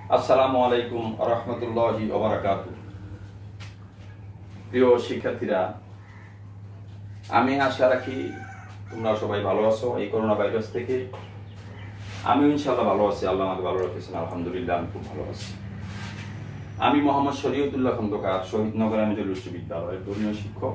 আসসালামু আলাইকুম রহমতুল্লাহি ওয়া বারাকাতুহু। প্রিয় শিক্ষার্থীরা, আমি আশা রাখি তোমরা সবাই ভালো আছো। এই করোনা ভাইরাস থেকে আমি ইনশাআল্লাহ ভালো আছি। আল্লাহ আমাকে ভালো রেখেছেন, আলহামদুলিল্লাহ আমি খুব ভালো আছি। আমি মোহাম্মদ শরীয়তুল্লাহ খন্দকার, শহীদনগর আমিজুল উচ্চ বিদ্যালয়ের ধর্মীয় শিক্ষক।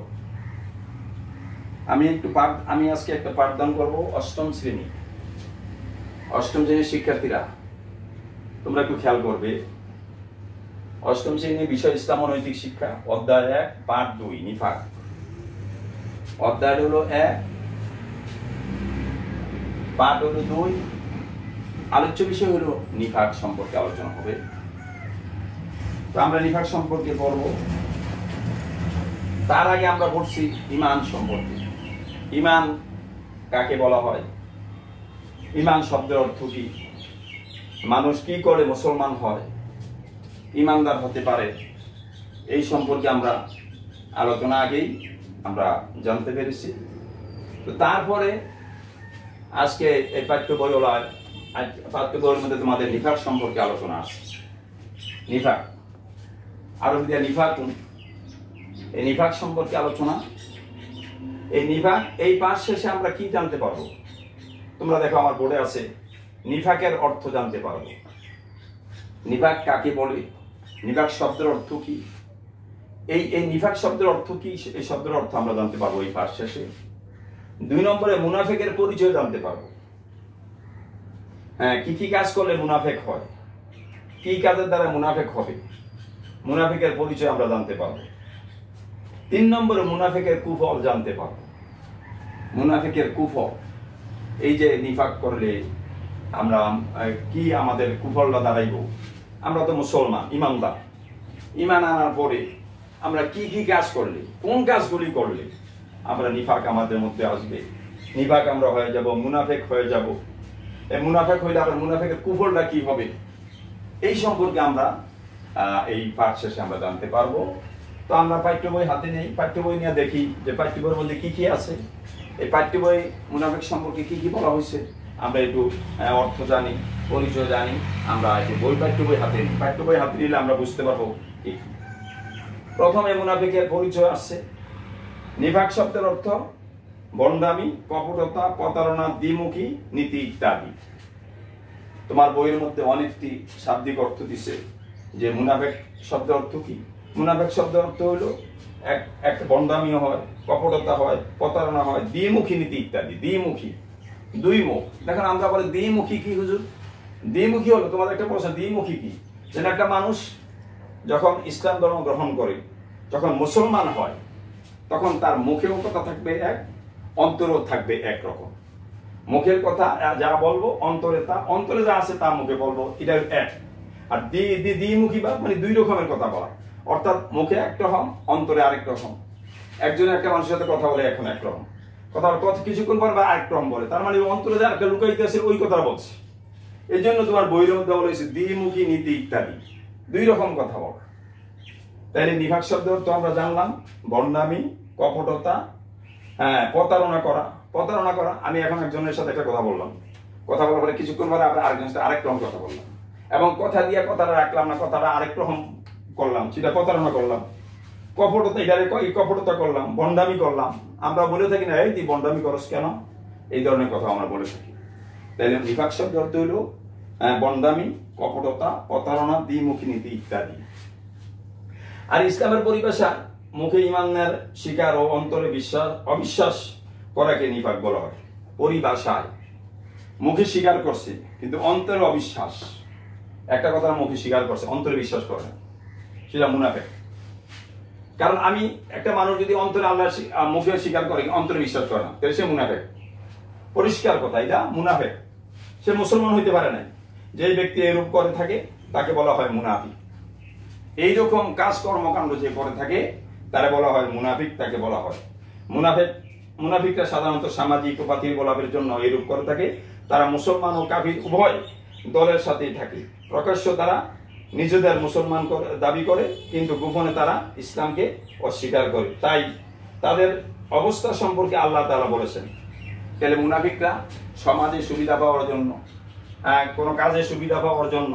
আমি আজকে একটা পাঠদান করব অষ্টম শ্রেণীর শিক্ষার্থীরা, তোমরা একটু খেয়াল করবে। অষ্টম শ্রেণীর বিষয় ইসলাম ও নৈতিক শিক্ষা, অধ্যায় 1 পাঠ 2 নিফাক। অধ্যায় হলো 1, পাঠ হলো 2, আলোচ্য বিষয় হলো নিফাক সম্পর্কে আলোচনা হবে। তো আমরা নিফাক সম্পর্কে পড়ব। তার আগে আমরা পড়ছি ঈমান সম্পর্কে। ঈমান কাকে বলা হয়, ঈমান শব্দের অর্থ কি, মানুষ কি করে মুসলমান হয়, ঈমানদার হতে পারে, এই সম্পর্কে আমরা আলোচনা আগেই আমরা জানতে পেরেছি। তো তারপরে আজকে এই পাঠ্য বইয়ের মধ্যে তোমাদের নিফাক সম্পর্কে আলোচনা আছে। নিফাক আরবি দিয়ে নিফাকুন, এই নিফাক সম্পর্কে আলোচনা। এই নিফাক, এই পাঠ শেষে আমরা কি জানতে পারবো? তোমরা দেখো আমার বোর্ডে আছে, নিফাকের অর্থ জানতে পারবো। নিফাক কাকে বলে, নিফাক শব্দের অর্থ কি, এই নিফাক শব্দের অর্থ কি, এই শব্দের অর্থ আমরা জানতে পারবো এই পাঠ শেষে। 2 নম্বরে মুনাফিকের পরিচয় জানতে পারবো। হ্যাঁ, কি কি কাজ করলে মুনাফিক হয়, কি কাজের দ্বারা মুনাফিক হবে, মুনাফিকের পরিচয় আমরা জানতে পারবো। 3 নম্বরে মুনাফিকের কুফল জানতে পারবো। মুনাফিকের কুফল, এই যে নিফাক করলে আমরা কি আমাদের কুফলটা দাঁড়াইব। আমরা তো মুসলমান, ঈমানদার। ঈমান আনার পরে আমরা কি কি কাজ করলে, কোন কাজগুলি করলে আমরা নিফাক আমাদের মধ্যে আসবে, নিফাক আমরা হয়ে যাব, মুনাফিক হয়ে যাব। এই মুনাফিক হইলে আবার মুনাফিকের কুফলটা কি হবে, এই সম্পর্কে আমরা এই পাঠ শেষে আমরা জানতে পারবো। তো আমরা পাঠ্য বই হাতে নেই, পাঠ্য বই নিয়ে দেখি যে পাঠ্য বইয়ের মধ্যে কি কি আছে। এই পাঠ্য বই মুনাফিক সম্পর্কে কি কি বলা হয়েছে আমরা একটু অর্থ জানি, পরিচয় জানি। আমরা একটু পাঠ্য বই হাতে নিই, পাঠ্য বই হাতে নিলে আমরা বুঝতে পারবো কি। প্রথমে মুনাফিকের পরিচয় আসছে। নিফাক শব্দের অর্থ ভণ্ডামি, কপটতা, প্রতারণা, দ্বিমুখী নীতি ইত্যাদি। তোমার বইয়ের মধ্যে অনেকটি শাব্দিক অর্থ দিছে যে মুনাফিক শব্দের অর্থ কি। মুনাফিক শব্দের অর্থ হলো এক ভণ্ডামি হয়, কপটতা হয়, প্রতারণা হয়, দ্বিমুখী নীতি ইত্যাদি। দ্বিমুখী, 2 মুখ। দেখেন আমরা বলে দ্বিমুখী কি হুজুর? দ্বিমুখী হলো, তোমাদের একটা প্রশ্ন, দ্বিমুখী কি? যেন একটা মানুষ যখন ইসলাম ধর্ম গ্রহণ করে, যখন মুসলমান হয়, তখন তার মুখেও কথা থাকবে এক, অন্তরেও থাকবে একরকম। মুখের কথা যা বলবো, অন্তরে যা আছে তা মুখে বলবো, এটা এক। আর দ্বিমুখী বা মানে 2 রকমের কথা বলা, অর্থাৎ মুখে এক রকম, অন্তরে আরেক রকম। একজন একটা মানুষের সাথে কথা বলে এখন একরকম কথা কিছুক্ষণ পর আরেক রকম বলে, তার মানে অন্তরে যা একটা লুকাইতে আছে ওই কথা বলছে। এই জন্য তোমার বইয়ের মধ্যে বলেছে দ্বিমুখী নীতি ইত্যাদি, 2 রকম কথা বলা। তাইলে নিফাক শব্দ তো আমরা জানলাম, ভণ্ডামি, কপটতা, প্রতারণা করা। আমি এখন একজনের সাথে একটা কথা বললাম, কথা বলার পরে কিছুক্ষণ পরে আবার আরেকজনের সাথে আরেক রকম কথা বললাম, এবং কথা দিয়ে কথাটা রাখলাম না, কথাটা আরেক রকম করলাম, সেটা প্রতারণা করলাম। কপটতা, এটারে কপটতা করলাম, ভণ্ডামি করলাম। আমরা বলে থাকি না, এই তুই ভণ্ডামি করস কেন, এই ধরনের কথা আমরা বলে থাকি। তাইলে নিফাক শব্দ অর্থ হইল ভণ্ডামি, কপটতা, প্রতারণা, দ্বিমুখী নীতি ইত্যাদি। আর ইসলামের পরিভাষা, মুখে ঈমানের স্বীকার ও অন্তরে অবিশ্বাস করাকে নিফাক বলা হয়। পরিভাষায় মুখে স্বীকার করছে কিন্তু অন্তরে অবিশ্বাস। একটা কথা মুখে স্বীকার করছে, অন্তরে বিশ্বাস করে না, সেটা মুনাফিক। কারণ আমি একটা মানুষ যদি অন্তরে আল্লাহ মুখে স্বীকার করে, অন্তরে বিশ্বাস করে না, তাহলে সে মুনাফিক। পরিষ্কার কথা, এটা মুনাফিক। সে মুসলমান হইতে পারে না। যে ব্যক্তি এরূপ করে থাকে তাকে বলা হয় মুনাফিক। এইরকম কাজ কর্মকাণ্ড যে করে থাকে তারা বলা হয় মুনাফিক, তাকে বলা হয় মুনাফিকরা সাধারণত সামাজিক ও পাতিল লাভের জন্য এরূপ করে থাকে। তারা মুসলমান ও কাফির উভয় দলের সাথেই থাকে। প্রকাশ্য তারা নিজেদের মুসলমান দাবি করে, কিন্তু গোপনে তারা ইসলামকে অস্বীকার করে। তাই তাদের অবস্থা সম্পর্কে আল্লাহ তাআলা বলেছেন। তাহলে মুনাফিকরা সমাজে সুবিধা পাওয়ার জন্য, কোনো কাজে সুবিধা পাওয়ার জন্য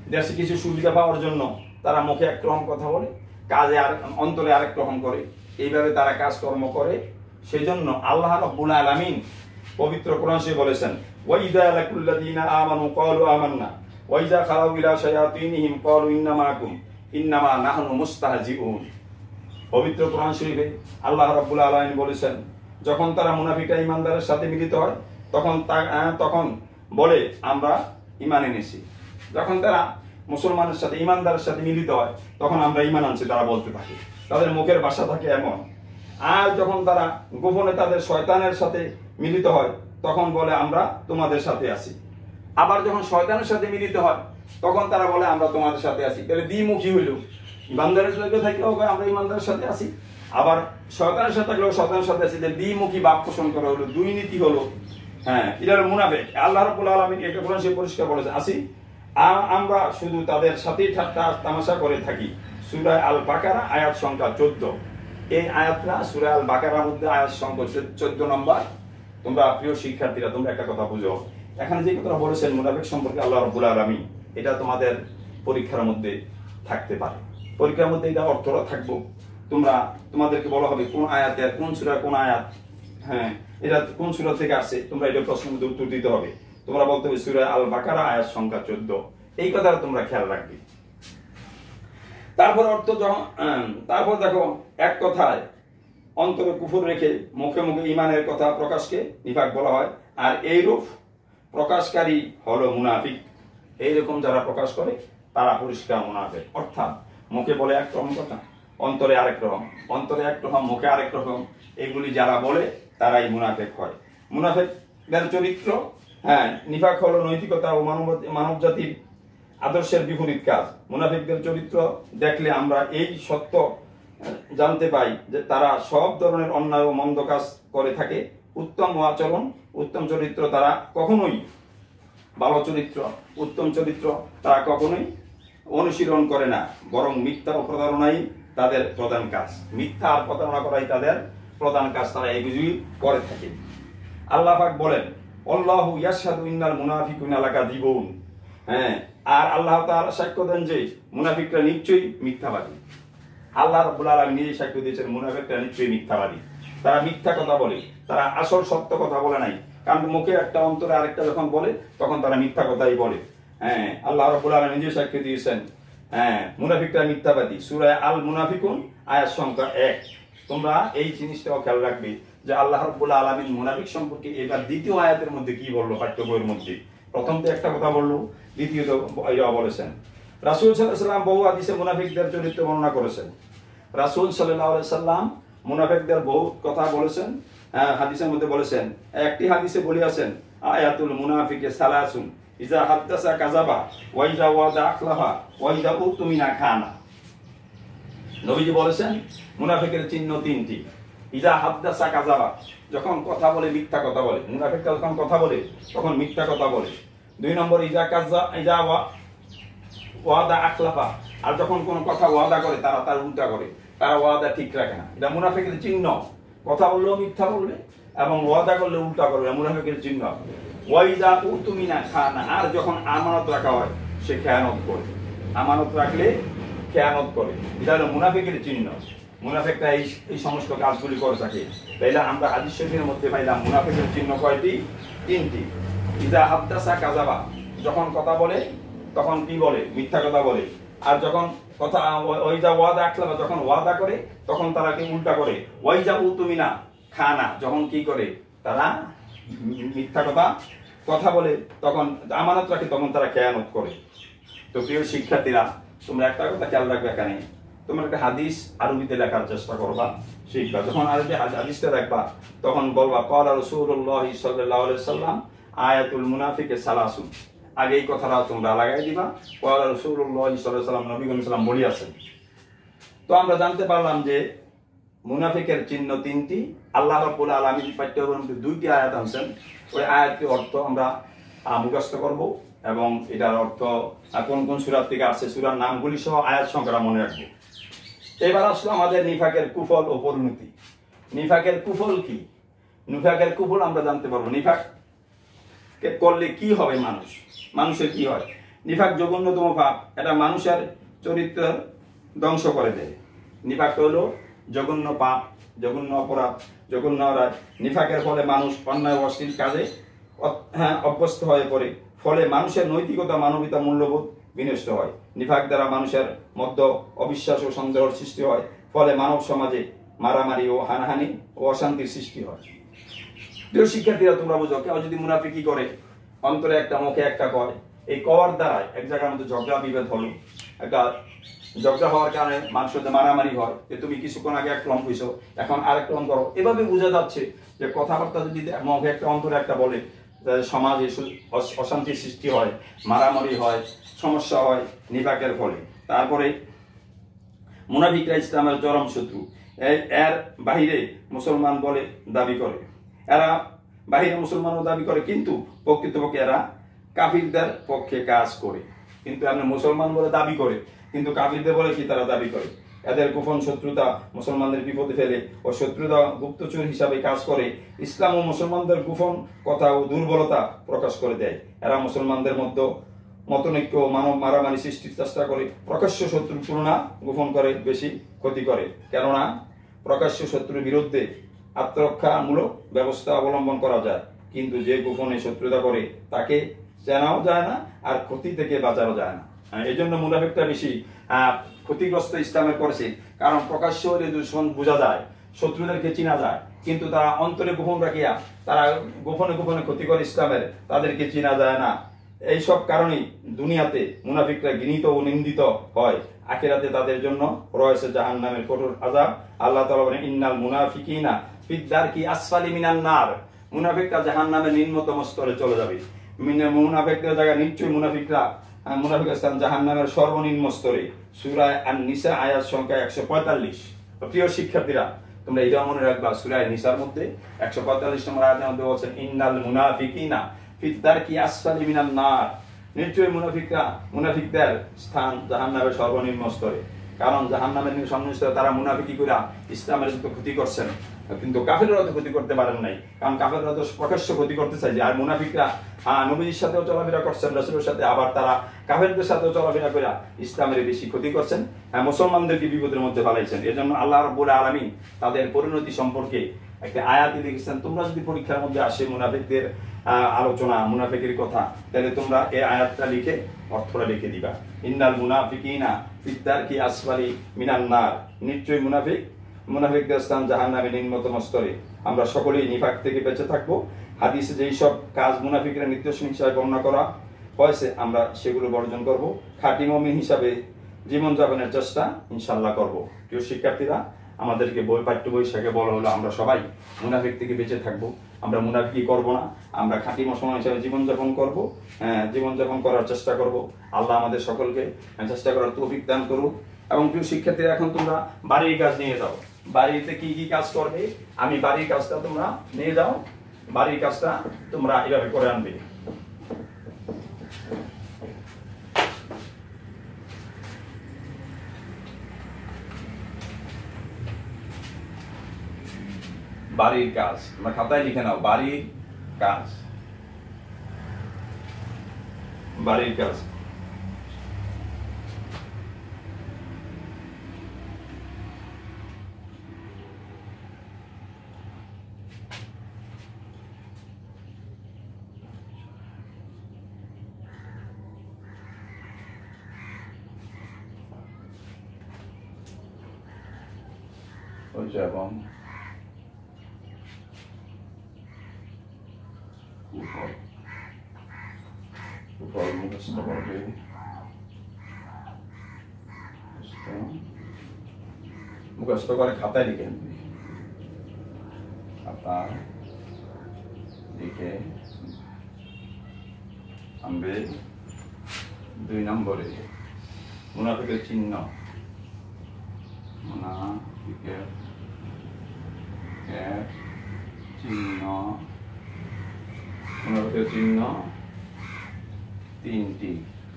দেশে কিছু সুবিধা পাওয়ার জন্য তারা মুখে এক রকম কথা বলে, কাজে আর অন্তরে আরেক রকম করে, এইভাবে তারা কাজকর্ম করে। সেই জন্য আল্লাহ রাব্বুল আলামিন পবিত্র কোরআন শরীফে বলেছেন, ওয়াইদা লাকুল্লাযিনা আমানু ক্বালু আমান্না ওয়াইদা খালাউ ইলা শায়াতিনহিম ক্বালু ইন্না মাআকুম ইন্নামা নাহনু মুস্তাহজিউন। পবিত্র কোরআন শরীফে আল্লাহ রাব্বুল আলামিন বলেছেন, যখন তারা মুনাফিকরা ঈমানদারের সাথে মিলিত হয় তখন বলে আমরা ঈমান এনেছি। যখন তারা মুসলমানের সাথে ঈমানদারের সাথে মিলিত হয় তখন আমরা ঈমান আনছি তারা বলতে থাকে, তাদের মুখের ভাষা থাকে এমন। আর যখন তারা গোপনে তাদের শয়তানের সাথে মিলিত হয় তখন বলে আমরা তোমাদের সাথে আছি। আবার যখন শয়তানের সাথে মিলিত হয় তখন তারা বলে আমরা তোমাদের সাথে আছি। তাহলে দ্বিমুখী হইল, ঈমানদারের সাথে থাকলেও আমরা ঈমানদারের সাথে আছি, আবার শয়তানের সাথে থাকলেও শয়তানের সাথে আছি। দ্বিমুখী ভাব পোষণ করা হলো, দুই নীতি হলো। হ্যাঁ, এটা হলো মুনাফিক। আল্লাহ রাব্বুল আলামিন এটা কোরআন শরীফে পরিষ্কার বলেছে, আসি আমরা শুধু তাদের সাথেই ঠাট্টা তামাশা করে থাকি। সূরা আল বাকারা আয়াত সংখ্যা 14। এই আয়াতটা সূরা আল বাকারার মধ্যে আয়াত সংখ্যা 14 নম্বর। তোমরা প্রিয় শিক্ষার্থীরা, তোমরা একটা কথা বুঝো, এখানে যে কথা বলেছেন মুনাফিক সম্পর্কে আল্লাহ রাব্বুল আলামিন, এটা তোমাদের পরীক্ষার মধ্যে থাকতে পারে। পরীক্ষার মধ্যে এটা অর্থটা থাকবো, তোমাদেরকে বলা হবে কোন আয়াতের কোন সূরা কোন আয়াত, হ্যাঁ এটা কোন সূরা থেকে আসছে, তোমরা এটা প্রশ্নের মধ্যে উত্তর দিতে হবে। তোমরা বলতে হবে সূরা আল বাকারা আয়াত সংখ্যা 14। এই কথাটা তোমরা খেয়াল রাখবে। তারপর অর্থ তারপর দেখো, এক কথায় অন্তরে কুফর রেখে মুখে মুখে ঈমানের কথা প্রকাশকে নিফাক বলা হয়। আর এইরূপ প্রকাশকারী হলো মুনাফিক। এইরকম যারা প্রকাশ করে তারা পরিষ্কার মুনাফিক। অর্থাৎ মুখে বলে এক রকম কথা, অন্তরে আরেক রকম, অন্তরে এক রকম মুখে আরেক রকম, এগুলি যারা বলে তারাই মুনাফিক হয়। মুনাফিকদের চরিত্র, হ্যাঁ নিফাক হলো নৈতিকতা ও মানব জাতির আদর্শের বিপরীত কাজ। মুনাফিকদের চরিত্র দেখলে আমরা এই সত্য জানতে পাই যে তারা সব ধরনের অন্যায় ও মন্দ কাজ করে থাকে। উত্তম আচরণ, উত্তম চরিত্র তারা কখনোই, ভালো চরিত্র, উত্তম চরিত্র তারা কখনোই অনুশীলন করে না, বরং মিথ্যা ও প্রতারণাই তাদের প্রধান কাজ। মিথ্যা আর প্রতারণা করাই তাদের প্রধান কাজ, তারা এইগুলি করে থাকে। আল্লাহ পাক বলেন, আল্লাহু ইয়াশহাদু ইন্নাল মুনাফিকুনা লাকাযিবুন। হ্যাঁ, আর আল্লাহ তাআলা সাক্ষ্য দেন যে মুনাফিকরা নিশ্চয়ই মিথ্যাবাদী। আল্লাহ রাব্বুল আলামিন নিজে সাক্ষ্য দিয়েছেন মুনাফিকরা নিশ্চয়ই মিথ্যাবাদী। তারা মিথ্যা কথা বলে, তারা আসল সত্য কথা বলে নাই। কারণ মুখে একটা অন্তরে আরেকটা যখন বলে তখন তারা মিথ্যা কথাই বলে। হ্যাঁ, আল্লাহ রাব্বুল আলামিন নিজে সাক্ষ্য দিয়েছেন, হ্যাঁ মুনাফিকরা মিথ্যাবাদী। সূরা আল মুনাফিকুন আয়াত সংখ্যা 1। তোমরা এই জিনিসটাও খেয়াল রাখবে যে আল্লাহ রাব্বুল আলামিন মুনাফিক সম্পর্কে এবার দ্বিতীয় আয়াতের মধ্যে কি বললো, পাঠ্য বইয়ের মধ্যে। প্রথম তো একটা কথা বললো, দ্বিতীয়ত এরা বলেছেন। রাসূল সাল্লাল্লাহু আলাইহি ওয়াসাল্লাম বহু হাদিসে মুনাফিকদের চরিত্র বর্ণনা করেছেন। রাসূল সাল্লাল্লাহু আলাইহি ওয়াসাল্লাম মুনাফিকদের বহু কথা বলেছেন, হাদিসের মধ্যে বলেছেন। একটি হাদিসে বলিয়াছেন, আয়াতুল মুনাফিকে সালাসুন, ইজা হাদ্দাসা কাযাবা ওয়া ইজা ওয়াদা আখলাফা ওয়া ইজা উতুমিনা খানা। নবীজি বলেছেন মুনাফিকের চিহ্ন 3টি। ইজা হাদ্দাসা কাযাবা, যখন কথা বলে মিথ্যা কথা বলে। মুনাফিকরা যখন কথা বলে তখন মিথ্যা কথা বলে। 2 নম্বর ইজা ওয়াদা আখলাফা, আর যখন কোনো কথা ওয়াদা করে তারা তার উল্টা করে, তারা ওয়াদা ঠিক রাখে না। এটা মুনাফিকের চিহ্ন। কথা বললেও মিথ্যা বলবে এবং ওয়াদা করলে উল্টা করবে, মুনাফিকের চিহ্ন। ওয়াইদা উতুমিনা খানা, আর যখন আমানত রাখা হয় সে খেয়ানত করে। আমানত রাখলে খেয়ানত করে, এটা হলো মুনাফিকের চিহ্ন। মুনাফিকরা এই সমস্ত কাজগুলি করে থাকে। তাইলে আমরা হাদিস শরীফের মধ্যে পাইলাম মুনাফিকের চিহ্ন কয়টি? 3টি। ইজা হাদ্দাসা কাযাবা, যখন কথা বলে তখন কি বলে? মিথ্যা কথা বলে। আর যখন কথা ওয়াইজা ওয়াদা আখলাফা, যখন ওয়াদা করে তখন তারা কি উল্টা করে। ওয়াইজা উতুমিনা খানা, যখন কি করে তারা মিথ্যা কথা বলে, তখন আমানত রাখে তখন তারা খেয়ানত করে। তো প্রিয় শিক্ষার্থীরা, তোমরা একটা কথা খেয়াল রাখবে, এখানে তোমরা একটা হাদিস আরবিতে লেখার চেষ্টা করবা, শিখবা। যখন আরবি হাদিসটা দেখবা তখন বলবা ক্বালা রাসূলুল্লাহ সাল্লাল্লাহু আলাইহি ওয়াসাল্লাম আয়াতুল মুনাফিকে সালাসুন। আগে এই কথাটা তোমরা লাগাই দিবা, ক্বালা রাসূলুল্লাহ সাল্লাল্লাহু আলাইহি ওয়াসাল্লাম, নবী সাল্লাল্লাহু আলাইহি ওয়াসাল্লাম বলিয়াছেন। তো আমরা জানতে পারলাম যে মুনাফিকের চিহ্ন 3টি। আল্লাহ রাব্বুল আলামিন পাঠ্যবইয়ের মধ্যে 2টি আয়াত আনছেন। ওই আয়াতের অর্থ আমরা মুখস্থ করব এবং এটার অর্থ কোন কোন সূরা থেকে আসছে, সূরার নামগুলি সহ আয়াত সংখ্যা মনে রাখবো। এবার আসলো আমাদের নিফাকের কুফল ও পরিণতি। নিফাকের কুফল কি? নিফাকের কুফল আমরা জানতে পারবো। নিফাক করলে কি হবে, মানুষের কি হয়? নিফাক জঘন্যতম পাপ, এটা মানুষের চরিত্র ধ্বংস করে দেয়। নিফাকটা হলো জঘন্য পাপ, জঘন্য অপরাধ, জঘন্য অপরাধ। নিফাকের ফলে মানুষ অন্যায় অশ্লীল কাজে অভ্যস্ত হয়ে পড়ে, ফলে মানুষের নৈতিকতা, মানবিকতা, মূল্যবোধ বিনষ্ট হয়। নিফাক দ্বারা মানুষের মধ্যে অবিশ্বাস ও সন্দেহের সৃষ্টি হয়, ফলে মানব সমাজে মারামারি ও হানাহানি ও অশান্তির সৃষ্টি হয়। প্রিয় শিক্ষার্থীরা, তোমরা বুঝো, কেউ যদি মুনাফিকি করে, অন্তরে একটা মুখে একটা করে, এই কওয়ার দ্বারা এক জায়গার মধ্যে ঝগড়া বিভেদ হলো, একটা ঝগড়া হওয়ার কারণে মানুষের মধ্যে মারামারি হয়, যে তুমি কিছুক্ষণ আগে এক ক্লম কইছো, এখন আরেক ক্লম করো। এভাবে বোঝা যাচ্ছে যে কথাবার্তা যদি মুখে একটা অন্তরে একটা বলে, সমাজে অশান্তির সৃষ্টি হয়, মারামারি হয়, সমস্যা হয় নিফাকের ফলে। তারপরে মুনাফিকরা ইসলামের চরম শত্রু। এর বাহিরে মুসলমান বলে দাবি করে, এরা বাহিরে মুসলমানও দাবি করে, কিন্তু প্রকৃতপক্ষে এরা কাফিরদের পক্ষে কাজ করে। কিন্তু আমরা মুসলমান বলে দাবি করে, কিন্তু কাফিরদের বলে কি তারা দাবি করে। এদের গোপন শত্রুতা মুসলমানদের বিপদে ফেলে ও শত্রুতা গুপ্তচর হিসাবে কাজ করে ইসলাম ও মুসলমানদের গোপন কথা ও দুর্বলতা প্রকাশ করে দেয়। এরা মুসলমানদের মধ্যে মতনৈক্য, মানব মারামারি সৃষ্টির চেষ্টা করে। প্রকাশ্য শত্রুর তুলনা গোপন করে বেশি ক্ষতি করে, কেননা প্রকাশ্য শত্রুর বিরুদ্ধে আত্মরক্ষামূলক ব্যবস্থা অবলম্বন করা যায়, কিন্তু যে গোপনে শত্রুতা করে তাকে জানাও যায় না, আর ক্ষতি থেকে বাঁচানো যায় না। এই জন্য মুনাফিকটা বেশি ক্ষতিগ্রস্ত ইসলামের করেছে, কারণ প্রকাশ্য হলে দুশ্মন বোঝা যায়, শত্রুদেরকে চিনা যায়, কিন্তু তারা অন্তরে গোপন রাখিয়া তারা গোপনে গোপনে ক্ষতি করে ইসলামের, তাদেরকে চিনা যায় না। এইসব কারণেই দুনিয়াতে মুনাফিকরা ঘৃণিত ও নিন্দিত হয়, আখিরাতে তাদের জন্য রয়েছে জাহান্নামের কঠোর আযাব। আল্লাহ তাআলা বলেন, ইন্নাল মুনাফিকিনা ফিদ দারকি আসফালি মিনান নার। মুনাফিকরা জাহান্নামের নিম্নতম স্তরে চলে যাবে। মুনাফিকদের জায়গা নিশ্চয়ই মুনাফিকের স্থান জাহান্নামের সর্বনিম্ন স্তরে। সূরা আন-নিসা আয়াত সংখ্যা 145। প্রিয় শিক্ষার্থীরা, তোমরা এটা মনে রাখবা, সূরা নিসার মধ্যে 145 নম্বর আয়াতের মধ্যে বলছেন, ইন্নাল মুনাফিকিনা ফিদ দারকি আসফালি মিনান নার। নিশ্চয়ই মুনাফিকদের স্থান জাহান্নামের সর্বনিম্ন স্তরে। কারণ জাহান্নামের সর্বনিম্ন স্তরে তারা মুনাফিকি করে ইসলামের যত ক্ষতি করছেন, কিন্তু কাফেররা তো ক্ষতি করতে পারেন নাই, কারণ কাফেররা তো প্রকাশ্য ক্ষতি করতে চাইছে। আর মুনাফিকরা নবীর সাথেও চলাফেরা করছেন, রাসূলের সাথে, আবার তারা কাফেরদের সাথেও চলাফেরা করে ইসলামের বেশি ক্ষতি করছেন, মুসলমানদেরকে বিপদের মধ্যে ফেলাইছেন। এজন্য আল্লাহ রাব্বুল আলামিন তাদের পরিণতি সম্পর্কে একটা আয়াতে লিখেছেন। তোমরা যদি পরীক্ষার মধ্যে আসে মুনাফিকদের আলোচনা, মুনাফিকের কথা, তাহলে তোমরা এই আয়াতটা লিখে অর্থটা লিখে দিবা। ইন্নাল মুনাফিকিনা ফিদ দারকি আসফালি মিনান নার। নিশ্চয়ই মুনাফিকদের স্থান জাহান্নামের নিম্নতম স্তরে। আমরা সকলেই নিফাক থেকে বেঁচে থাকবো। হাদিসে যেই সব কাজ মুনাফিকরা নির্দেশন হিসাবে বর্ণনা করা হয়েছে, আমরা সেগুলো বর্জন করব। খাঁটি মুমিন হিসাবে জীবনযাপনের চেষ্টা ইনশাআল্লাহ করব। প্রিয় শিক্ষার্থীরা, আমাদেরকে পাঠ্য বই থেকে বলা হলো আমরা সবাই মুনাফিক থেকে বেঁচে থাকবো। আমরা মুনাফিকি করব না, আমরা খাঁটি মুসলমান হিসাবে জীবনযাপন করব, জীবনযাপন করার চেষ্টা করব। আল্লাহ আমাদের সকলকে চেষ্টা করার তৌফিক দান করুক। এবং প্রিয় শিক্ষার্থীরা, এখন তোমরা বাড়ির কাজ নিয়ে যাও। বাড়িতে কি কি কাজ করবে, আমি বাড়ির কাজটা তোমরা নিয়ে যাও। বাড়ির কাজটা তোমরা এভাবে করে আনবে। বাড়ির কাজ তোমরা খাতায় লিখে নাও। বাড়ির কাজ, বাড়ির কাজ। এবং মুখস্থ করবে, মুখস্থ করে খাতায় লিখে আনবে। খাতা লিখে আনবে। 2 নম্বরে মুনাফিকের চিহ্ন, মুনাফিকের চিহ্ন, মুনাফিকের চিহ্ন 3টি।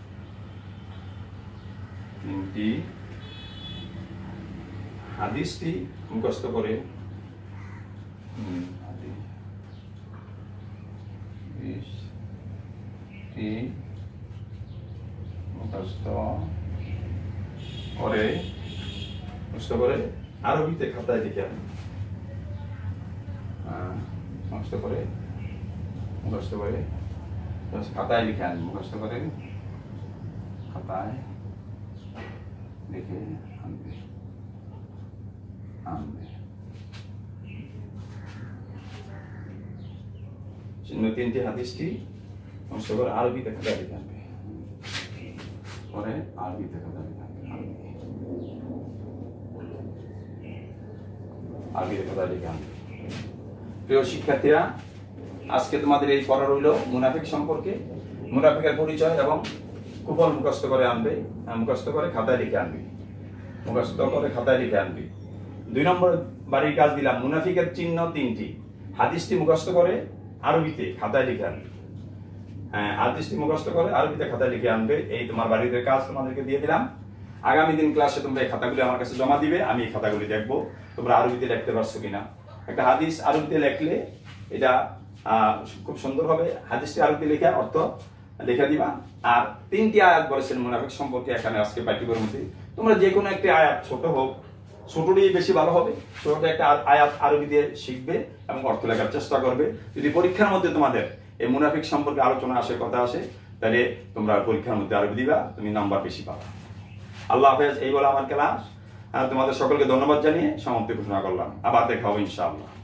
হাদিসটি মুখস্থ করে ওরে মুখস্থ করে আরবিতে খাতায় লিখে আনবে। মুখস্থ করে খাতায় লিখে আনবে, মুখস্থ করে খাতায় লিখে আনবে। তিনটি হাদিসটি মুখস্থ করে আরবিতে খাতায় লিখে আনবে, পরে আরবিতে খাতায় লিখে আনবে, আরবিতে খাতায় লিখে আনবে। প্রিয় শিক্ষার্থীরা, আজকে তোমাদের এই পড়া রইল মুনাফিক সম্পর্কে, মুনাফিকের পরিচয় এবং কুফল মুখস্থ করে আনবে, মুখস্থ করে খাতায় লিখে আনবে, মুখস্থ করে খাতায় লিখে আনবে। 2 নম্বর বাড়ির কাজ দিলাম, মুনাফিকের চিহ্ন 3টি, হাদিসটি মুখস্থ করে আরবিতে খাতায় লিখে আনবে। হাদিসটি মুখস্থ করে আরবিতে খাতায় লিখে আনবে। এই তোমার বাড়িতে কাজ তোমাদেরকে দিয়ে দিলাম। আগামী দিন ক্লাসে তোমরা এই খাতাগুলি আমার কাছে জমা দিবে, আমি এই খাতাগুলি দেখবো তোমরা আরবিতে লিখতে পারছো কিনা। একটা হাদিস আরবিতে লিখলে এটা খুব সুন্দর হবে। হাদিসটি আরবিতে লিখে অর্থ লিখে দিবা। আর 3টি আয়াত বলেছেন মুনাফিক সম্পর্কে এখানে আজকে পাঠ্যক্রমের মধ্যে। তোমরা যে কোনো একটি আয়াত, ছোট হোক, ছোটটি বেশি ভালো হবে, ছোট একটা আয়াত আরবি দিয়ে শিখবে এবং অর্থ লেখার চেষ্টা করবে। যদি পরীক্ষার মধ্যে তোমাদের এই মুনাফিক সম্পর্কে আলোচনা আসে, কথা আসে, তাহলে তোমরা পরীক্ষার মধ্যে আরবি দিবা, তুমি নাম্বার বেশি পাবা। আল্লাহ হাফেজ। এই বলে আমার ক্লাস তোমাদের সকলকে ধন্যবাদ জানিয়ে সমাপ্তি ঘোষণা করলাম। আবার দেখা হবে ইনশাআল্লাহ।